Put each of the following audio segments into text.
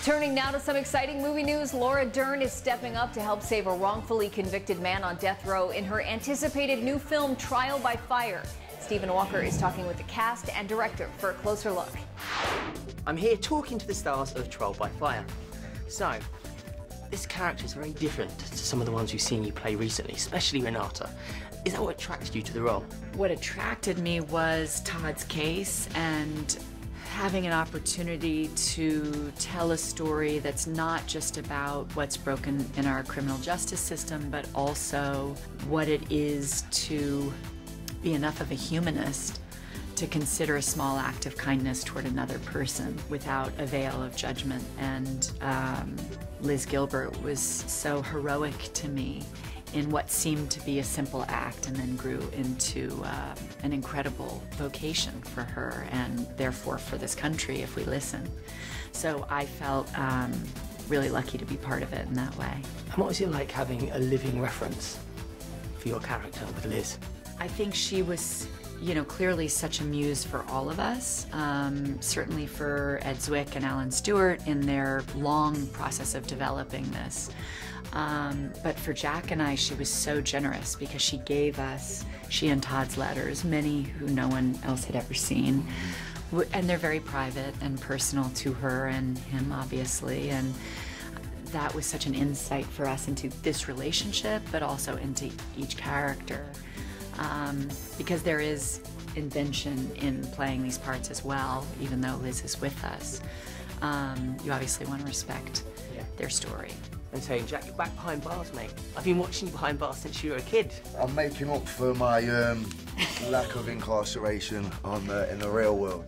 Turning now to some exciting movie news, Laura Dern is stepping up to help save a wrongfully convicted man on death row in her anticipated new film, Trial by Fire. Stephen Walker is talking with the cast and director for a closer look. I'm here talking to the stars of Trial by Fire. So, this character is very different to some of the ones we've seen you play recently, especially Renata. Is that what attracted you to the role? What attracted me was Todd's case and having an opportunity to tell a story that's not just about what's broken in our criminal justice system, but also what it is to be enough of a humanist to consider a small act of kindness toward another person without a veil of judgment. And Liz Gilbert was so heroic to me in what seemed to be a simple act and then grew into an incredible vocation for her and therefore for this country if we listen. So I felt really lucky to be part of it in that way. And what was it like having a living reference for your character with Liz? I think she was, you know, clearly such a muse for all of us, certainly for Ed Zwick and Alan Stewart in their long process of developing this. But for Jack and I, she was so generous because she gave us, she and Todd's letters, many who no one else had ever seen. And they're very private and personal to her and him, obviously. And that was such an insight for us into this relationship, but also into each character. Because there is invention in playing these parts as well, even though Liz is with us. You obviously want to respect their story. And so, Jack, you're back behind bars, mate. I've been watching you behind bars since you were a kid. I'm making up for my lack of incarceration in the real world.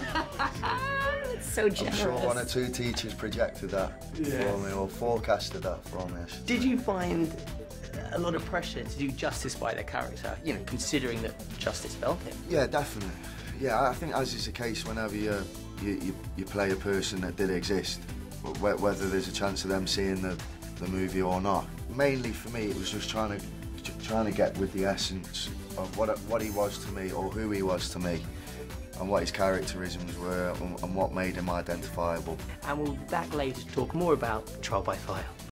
That's so generous. I'm sure one or two teachers projected that for me or forecasted that for me. Did you find a lot of pressure to do justice by their character, you know, considering that justice fell him? Yeah, definitely. Yeah, I think as is the case whenever you play a person that did exist, whether there's a chance of them seeing the movie or not. Mainly for me, it was just trying to get with the essence of what he was to me or who he was to me and what his characterisms were and what made him identifiable. And we'll be back later to talk more about Trial by Fire.